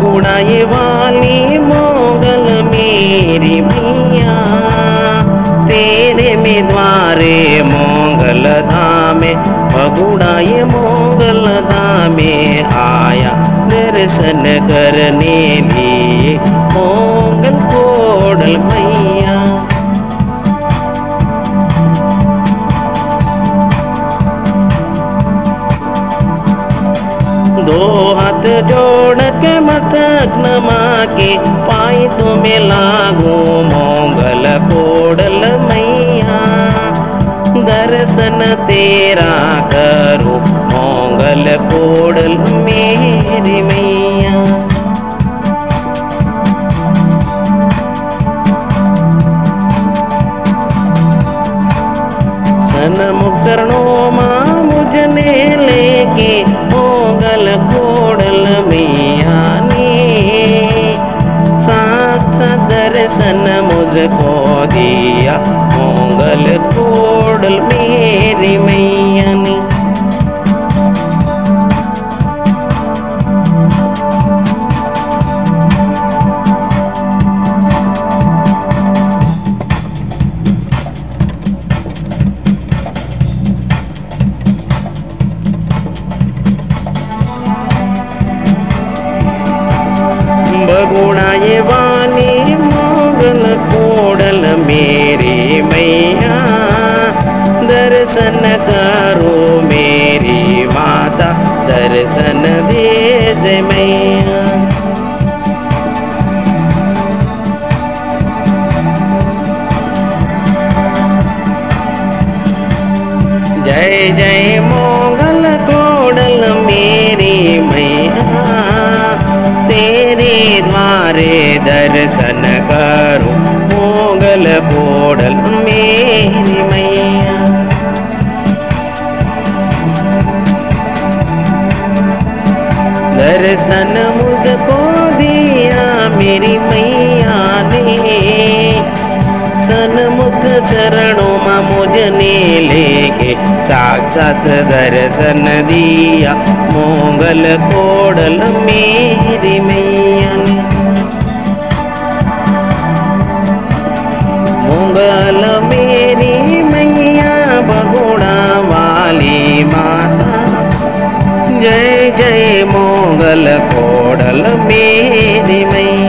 बगुड़ाई वाली मोगल मेरी मैया, तेरे में द्वारे मोगल धामे, बगुड़ाई मोगल धामे आया दर्शन करने लिए मोगल कोडल मैया। दो हाथ जोड़ के मस्तक नमा के पाई तुम्हें लागू मोगल कोडल मैया, दर्शन तेरा करो मोगल कोडल मेरी मैया। सन्मुख शरणों माँ मुझने लेके मोगल कोडल मैया ने, साक्षात दर्शन मुझको दिया मोगल कोडल मेरी मैया ने। बगुड़ाई वाली मोगल कोडल मेरी मैया, दर्शन करो मेरी माता, दर्शन दे जय मैया। जय जय मोगल कोडल मेरी मैया, तेरे द्वारे दर्शन करो मोगल कोडल मेरी मैया। दर्शन मुझको दिया मेरी मैया ने, सन्मुख शरणों माँ मुझने लेके साक्षात दर्शन दिया मोगल कोडल मेरी मैया ने। मोगल मेरी मैया बगुड़ा वाली माता, जय जय मोगल कोडल मेरी मैया।